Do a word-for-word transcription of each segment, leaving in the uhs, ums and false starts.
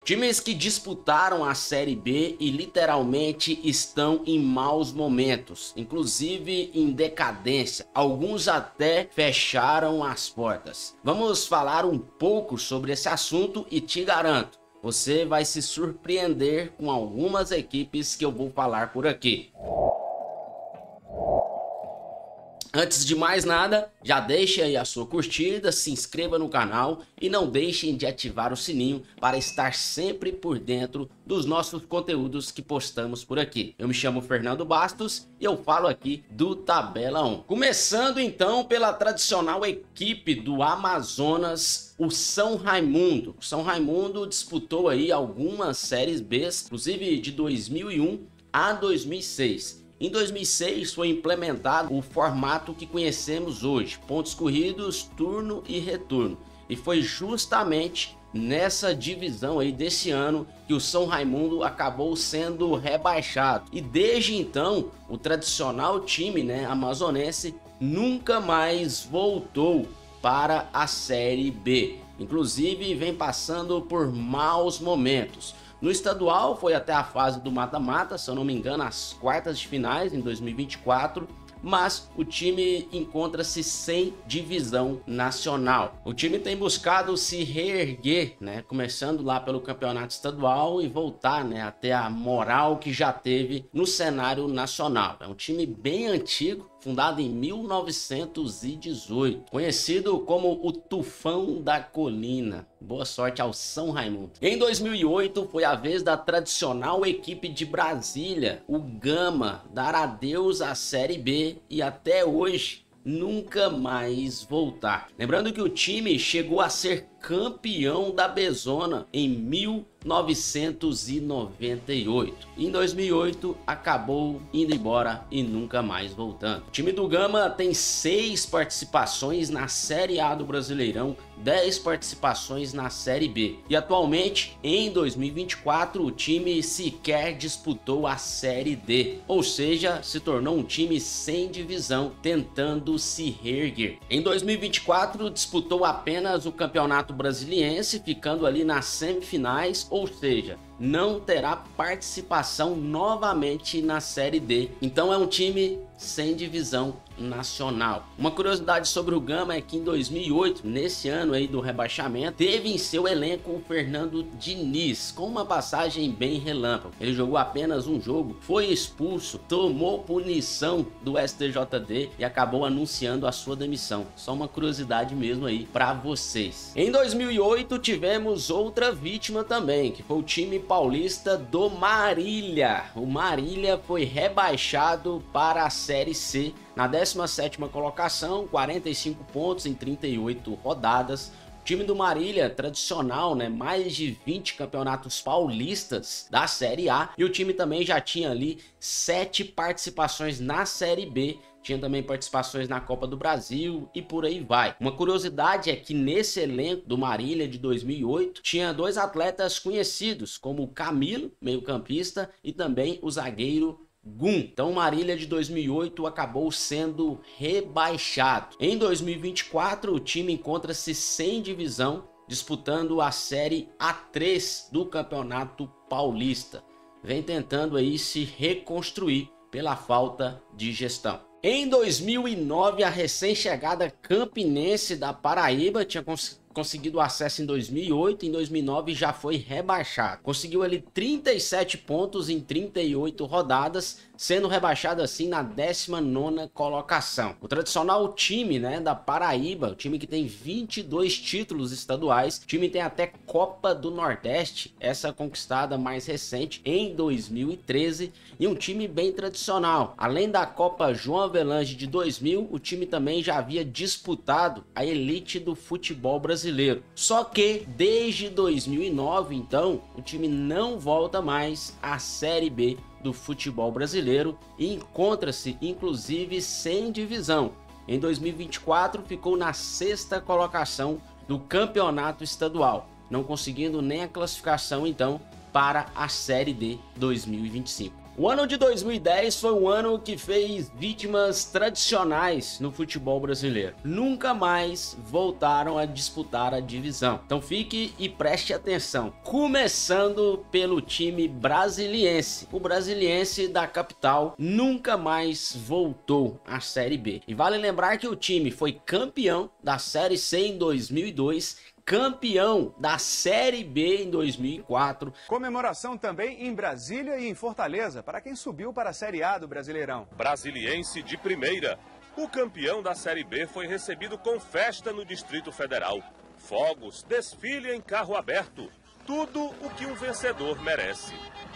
Times que disputaram a Série B e literalmente estão em maus momentos, inclusive em decadência. Alguns até fecharam as portas. Vamos falar um pouco sobre esse assunto e te garanto, você vai se surpreender com algumas equipes que eu vou falar por aqui. Antes de mais nada, já deixe aí a sua curtida, se inscreva no canal e não deixem de ativar o sininho para estar sempre por dentro dos nossos conteúdos que postamos por aqui. Eu me chamo Fernando Bastos e eu falo aqui do Tabela um. Começando então pela tradicional equipe do Amazonas, o São Raimundo. O São Raimundo disputou aí algumas séries B, inclusive de dois mil e um a dois mil e seis. Em dois mil e seis foi implementado o formato que conhecemos hoje, pontos corridos, turno e retorno. E foi justamente nessa divisão aí desse ano que o São Raimundo acabou sendo rebaixado. E desde então, o tradicional time, né, amazonense nunca mais voltou para a Série B. Inclusive vem passando por maus momentos. No estadual foi até a fase do mata-mata, se eu não me engano, as quartas de finais em dois mil e vinte e quatro, mas o time encontra-se sem divisão nacional. O time tem buscado se reerguer, né, começando lá pelo campeonato estadual e voltar, né, até a moral que já teve no cenário nacional. É um time bem antigo, fundado em mil novecentos e dezoito, conhecido como o Tufão da Colina. Boa sorte ao São Raimundo. Em dois mil e oito foi a vez da tradicional equipe de Brasília, o Gama, dar adeus à Série B e até hoje nunca mais voltar. Lembrando que o time chegou a ser campeão da B-Zona em mil novecentos e noventa e oito. Em dois mil e oito acabou indo embora e nunca mais voltando. O time do Gama tem seis participações na Série A do Brasileirão, dez participações na Série B. E atualmente, em dois mil e vinte e quatro, o time sequer disputou a Série D, ou seja, se tornou um time sem divisão, tentando se reerguer. Em dois mil e vinte e quatro, disputou apenas o Campeonato Brasiliense, ficando ali nas semifinais, ou seja, não terá participação novamente na Série D. Então é um time sem divisão nacional. Uma curiosidade sobre o Gama é que em dois mil e oito, nesse ano aí do rebaixamento, teve em seu elenco o Fernando Diniz, com uma passagem bem relâmpago. Ele jogou apenas um jogo, foi expulso, tomou punição do S T J D e acabou anunciando a sua demissão. Só uma curiosidade mesmo aí para vocês. Em dois mil e oito tivemos outra vítima também, que foi o time paulista do Marília. O Marília foi rebaixado para a Série C na décima sétima colocação, quarenta e cinco pontos em trinta e oito rodadas. O time do Marília, tradicional, né, mais de vinte campeonatos paulistas da Série A, e o time também já tinha ali sete participações na Série B. Tinha também participações na Copa do Brasil e por aí vai. Uma curiosidade é que nesse elenco do Marília de dois mil e oito tinha dois atletas conhecidos, como o Camilo, meio-campista, e também o zagueiro Gum. Então o Marília de dois mil e oito acabou sendo rebaixado. Em dois mil e vinte e quatro o time encontra-se sem divisão, disputando a Série A três do Campeonato Paulista. Vem tentando aí se reconstruir pela falta de gestão. Em dois mil e nove, a recém-chegada Campinense da Paraíba tinha cons conseguido acesso em dois mil e oito, em dois mil e nove já foi rebaixado. Conseguiu ali trinta e sete pontos em trinta e oito rodadas, sendo rebaixado assim na décima nona colocação. O tradicional time, né, da Paraíba, o time que tem vinte e dois títulos estaduais, o time tem até Copa do Nordeste, essa conquistada mais recente em dois mil e treze, e um time bem tradicional. Além da Copa João Avelange de dois mil, o time também já havia disputado a elite do futebol brasileiro. Só que desde dois mil e nove, então, o time não volta mais à Série B do futebol brasileiro e encontra-se inclusive sem divisão. Em dois mil e vinte e quatro ficou na sexta colocação do campeonato estadual, não conseguindo nem a classificação então para a Série D dois mil e vinte e cinco. O ano de dois mil e dez foi um ano que fez vítimas tradicionais no futebol brasileiro. Nunca mais voltaram a disputar a divisão. Então fique e preste atenção. Começando pelo time brasiliense. O brasiliense da capital nunca mais voltou à Série B. E vale lembrar que o time foi campeão da Série C em dois mil e dois, campeão da Série B em dois mil e quatro. Comemoração também em Brasília e em Fortaleza, para quem subiu para a Série A do Brasileirão. Brasiliense de primeira. O campeão da Série B foi recebido com festa no Distrito Federal. Fogos, desfile em carro aberto. Tudo o que um vencedor merece.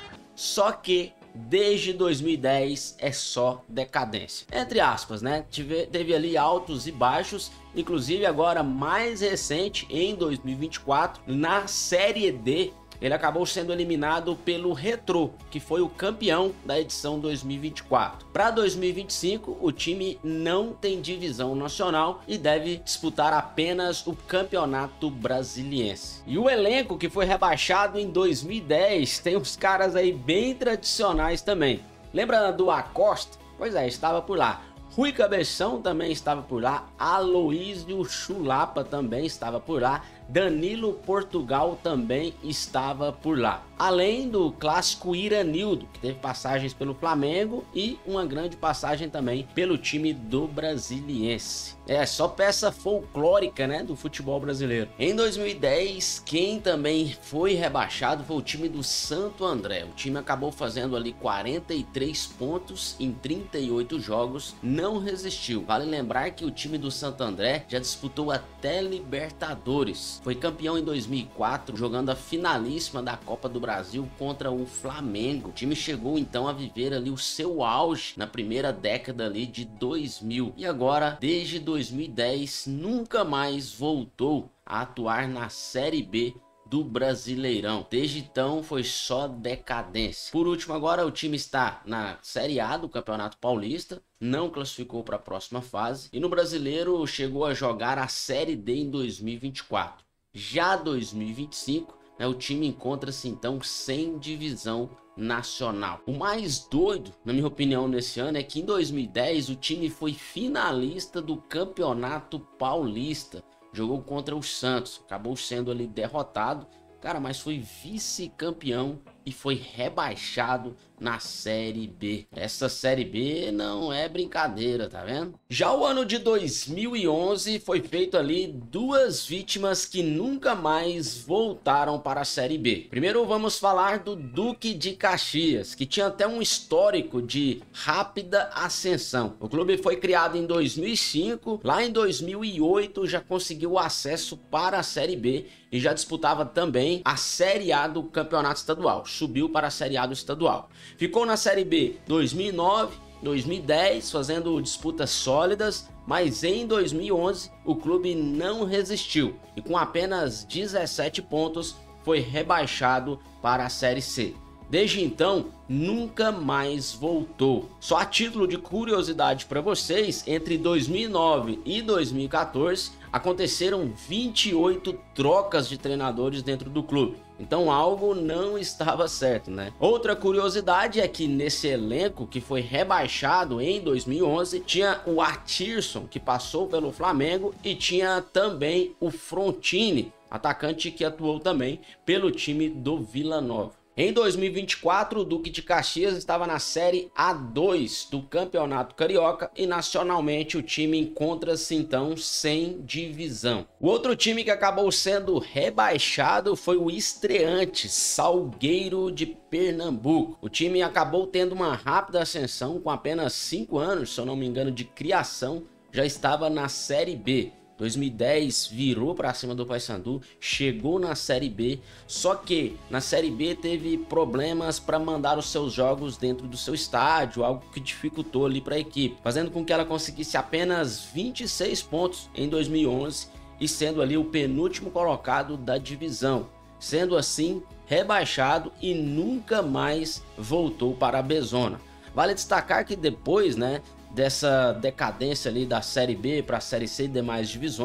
Só que desde dois mil e dez é só decadência. Entre aspas, né? Tive, teve ali altos e baixos, inclusive agora mais recente, em dois mil e vinte e quatro, na Série D, ele acabou sendo eliminado pelo Retrô, que foi o campeão da edição dois mil e vinte e quatro. Para dois mil e vinte e cinco, o time não tem divisão nacional e deve disputar apenas o Campeonato Brasiliense. E o elenco que foi rebaixado em dois mil e dez tem uns caras aí bem tradicionais também. Lembra do Acosta? Pois é, estava por lá. Rui Cabeção também estava por lá, Aloísio Chulapa também estava por lá, Danilo Portugal também estava por lá. Além do clássico Iranildo, que teve passagens pelo Flamengo e uma grande passagem também pelo time do Brasiliense. É, só peça folclórica, né, do futebol brasileiro. Em dois mil e dez, quem também foi rebaixado foi o time do Santo André. O time acabou fazendo ali quarenta e três pontos em trinta e oito jogos, não resistiu. Vale lembrar que o time do Santo André já disputou até Libertadores. Foi campeão em dois mil e quatro, jogando a finalíssima da Copa do Brasil contra o Flamengo. O time chegou então a viver ali o seu auge na primeira década ali de dois mil. E agora, desde dois mil e dez, nunca mais voltou a atuar na Série B do Brasileirão. Desde então foi só decadência. Por último, agora o time está na Série A do Campeonato Paulista, não classificou para a próxima fase, e no Brasileiro chegou a jogar a Série D em dois mil e vinte e quatro. Já dois mil e vinte e cinco, né, o time encontra-se então sem divisão nacional. O mais doido, na minha opinião, nesse ano é que em dois mil e dez o time foi finalista do Campeonato Paulista. Jogou contra o Santos, acabou sendo ali derrotado, cara, mas foi vice-campeão e foi rebaixado na Série B. Essa Série B não é brincadeira, tá vendo? Já o ano de dois mil e onze foi feito ali duas vítimas que nunca mais voltaram para a Série B. Primeiro vamos falar do Duque de Caxias, que tinha até um histórico de rápida ascensão. O clube foi criado em dois mil e cinco, lá em dois mil e oito já conseguiu acesso para a Série B e já disputava também a Série A do Campeonato Estadual. Subiu para a Série A do Estadual. Ficou na Série B dois mil e nove, dois mil e dez, fazendo disputas sólidas, mas em dois mil e onze o clube não resistiu e com apenas dezessete pontos foi rebaixado para a Série C. Desde então, nunca mais voltou. Só a título de curiosidade para vocês, entre dois mil e nove e dois mil e quatorze, aconteceram vinte e oito trocas de treinadores dentro do clube. Então algo não estava certo, né? Outra curiosidade é que nesse elenco que foi rebaixado em dois mil e onze, tinha o Atirson, que passou pelo Flamengo, e tinha também o Frontini, atacante que atuou também pelo time do Vila Nova. Em dois mil e vinte e quatro, o Duque de Caxias estava na Série A dois do Campeonato Carioca e nacionalmente o time encontra-se então sem divisão. O outro time que acabou sendo rebaixado foi o estreante Salgueiro de Pernambuco. O time acabou tendo uma rápida ascensão com apenas cinco anos, se eu não me engano, de criação, já estava na Série B. dois mil e dez virou para cima do Paysandu, chegou na Série B, só que na Série B teve problemas para mandar os seus jogos dentro do seu estádio, algo que dificultou ali para a equipe, fazendo com que ela conseguisse apenas vinte e seis pontos em dois mil e onze e sendo ali o penúltimo colocado da divisão, sendo assim rebaixado e nunca mais voltou para a B-Zona. Vale destacar que depois, né, dessa decadência ali da Série B para a Série C e demais divisões,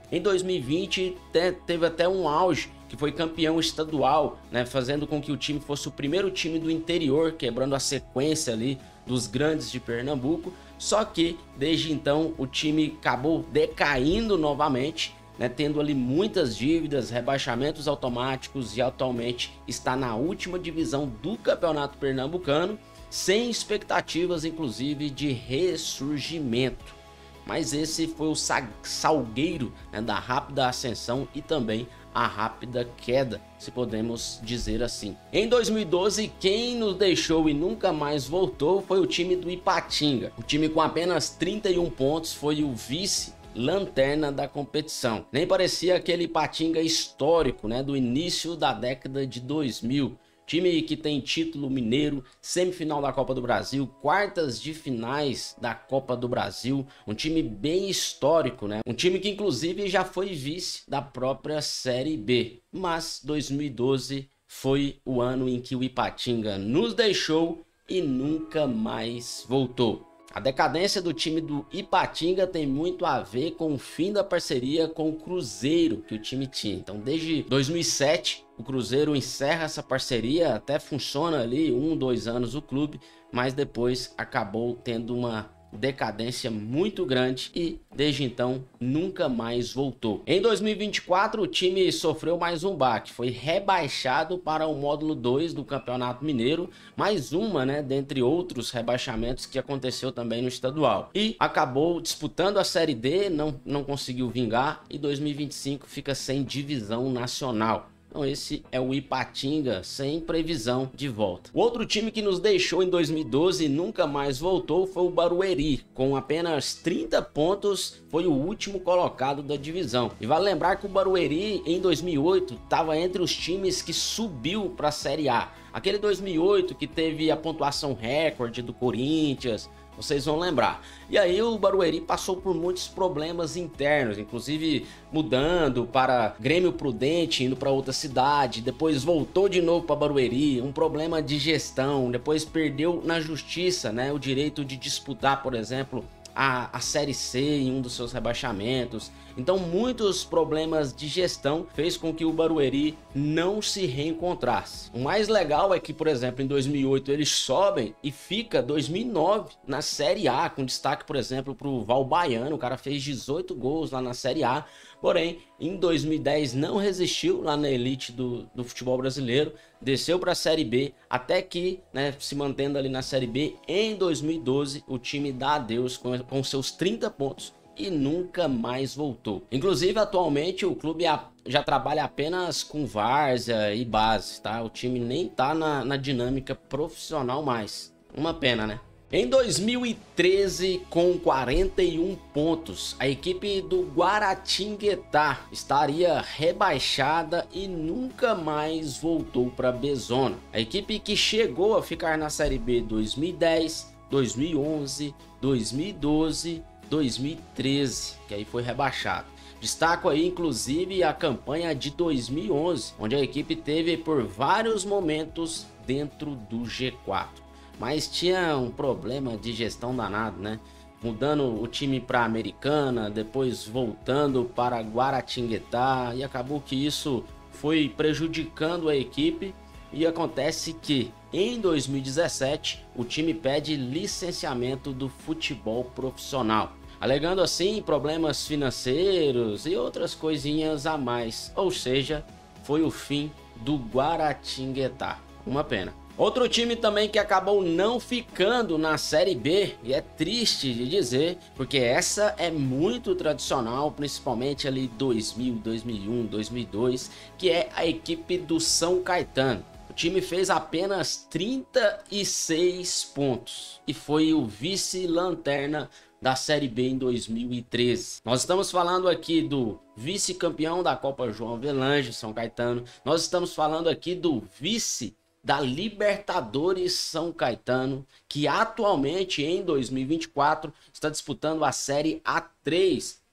Em dois mil e vinte teve até um auge, que foi campeão estadual, né, fazendo com que o time fosse o primeiro time do interior, quebrando a sequência ali dos grandes de Pernambuco. Só que desde então o time acabou decaindo novamente, né, tendo ali muitas dívidas, rebaixamentos automáticos, e atualmente está na última divisão do Campeonato Pernambucano, sem expectativas inclusive de ressurgimento. Mas esse foi o salgueiro, né, da rápida ascensão e também a rápida queda, se podemos dizer assim. Em dois mil e doze, quem nos deixou e nunca mais voltou foi o time do Ipatinga. O time com apenas trinta e um pontos foi o vice-lanterna da competição. Nem parecia aquele Ipatinga histórico, né, do início da década de dois mil. Time que tem título mineiro, semifinal da Copa do Brasil, quartas de finais da Copa do Brasil. Um time bem histórico, né? Um time que inclusive já foi vice da própria Série B. Mas dois mil e doze foi o ano em que o Ipatinga nos deixou e nunca mais voltou. A decadência do time do Ipatinga tem muito a ver com o fim da parceria com o Cruzeiro que o time tinha. Então, desde dois mil e sete, o Cruzeiro encerra essa parceria, até funciona ali um, dois anos o clube, mas depois acabou tendo uma decadência muito grande e desde então nunca mais voltou. Em dois mil e vinte e quatro o time sofreu mais um baque, foi rebaixado para o módulo dois do Campeonato Mineiro, mais uma, né, dentre outros rebaixamentos que aconteceu também no estadual, e acabou disputando a Série D, não, não conseguiu vingar, e dois mil e vinte e cinco fica sem divisão nacional. Então esse é o Ipatinga sem previsão de volta. O outro time que nos deixou em dois mil e doze e nunca mais voltou foi o Barueri. Com apenas trinta pontos, foi o último colocado da divisão. E vale lembrar que o Barueri em dois mil e oito estava entre os times que subiu para a Série A. Aquele dois mil e oito que teve a pontuação recorde do Corinthians, vocês vão lembrar. E aí o Barueri passou por muitos problemas internos, inclusive mudando para Grêmio Prudente, indo para outra cidade, depois voltou de novo para Barueri, um problema de gestão, depois perdeu na justiça, né, o direito de disputar, por exemplo, a, a Série C em um dos seus rebaixamentos. Então muitos problemas de gestão fez com que o Barueri não se reencontrasse. O mais legal é que, por exemplo, em dois mil e oito eles sobem e fica dois mil e nove na Série A, com destaque, por exemplo, para o Val Baiano. O cara fez dezoito gols lá na Série A, porém em dois mil e dez não resistiu lá na elite do, do futebol brasileiro, desceu para a Série B, até que, né, se mantendo ali na Série B, em dois mil e doze o time dá adeus com, com seus trinta pontos e nunca mais voltou. Inclusive, atualmente o clube já trabalha apenas com várzea e base, tá? O time nem tá na, na dinâmica profissional mais. Uma pena, né? Em dois mil e treze, com quarenta e um pontos, a equipe do Guaratinguetá estaria rebaixada e nunca mais voltou para a B-Zona. A equipe que chegou a ficar na Série B dois mil e dez, dois mil e onze, dois mil e doze, dois mil e treze, que aí foi rebaixado. Destaco aí inclusive a campanha de dois mil e onze, onde a equipe teve por vários momentos dentro do G quatro, mas tinha um problema de gestão danado, né? Mudando o time para Americana, depois voltando para Guaratinguetá, e acabou que isso foi prejudicando a equipe. E acontece que em dois mil e dezessete o time pede licenciamento do futebol profissional, alegando assim problemas financeiros e outras coisinhas a mais, ou seja, foi o fim do Guaratinguetá. Uma pena. Outro time também que acabou não ficando na Série B, e é triste de dizer, porque essa é muito tradicional, principalmente ali dois mil, dois mil e um, dois mil e dois, que é a equipe do São Caetano. O time fez apenas trinta e seis pontos e foi o vice-lanterna da Série B em dois mil e treze. Nós estamos falando aqui do vice-campeão da Copa João Avelange, São Caetano. Nós estamos falando aqui do vice da Libertadores São Caetano, que atualmente em dois mil e vinte e quatro está disputando a Série A três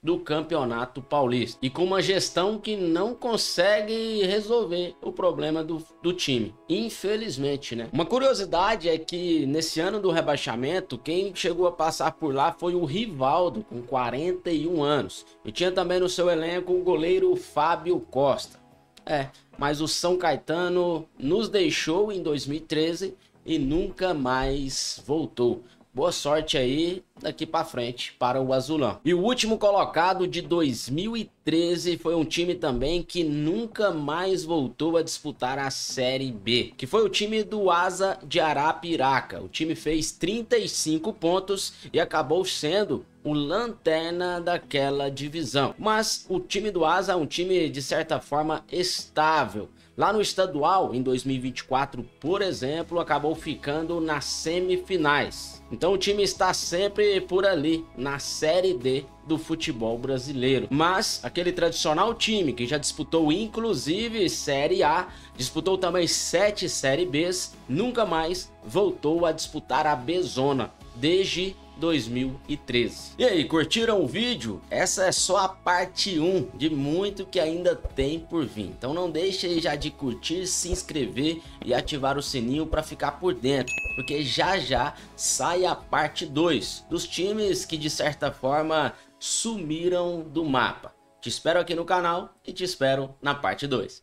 do Campeonato Paulista e com uma gestão que não consegue resolver o problema do, do time, infelizmente, né? Uma curiosidade é que nesse ano do rebaixamento, quem chegou a passar por lá foi o Rivaldo, com quarenta e um anos, e tinha também no seu elenco o goleiro Fábio Costa. É, mas o São Caetano nos deixou em dois mil e treze e nunca mais voltou. Boa sorte aí daqui para frente para o Azulão. E o último colocado de dois mil e treze foi um time também que nunca mais voltou a disputar a Série B, que foi o time do Asa de Arapiraca. O time fez trinta e cinco pontos e acabou sendo o lanterna daquela divisão. Mas o time do Asa é um time de certa forma estável. Lá no estadual, em dois mil e vinte e quatro, por exemplo, acabou ficando nas semifinais. Então o time está sempre por ali, na Série D do futebol brasileiro. Mas aquele tradicional time que já disputou inclusive Série A, disputou também sete Série Bs, nunca mais voltou a disputar a B-Zona, desde dois mil e treze. E aí, curtiram o vídeo? Essa é só a parte um de muito que ainda tem por vir. Então não deixe aí já de curtir, se inscrever e ativar o sininho para ficar por dentro, porque já já sai a parte dois dos times que de certa forma sumiram do mapa. Te espero aqui no canal e te espero na parte dois.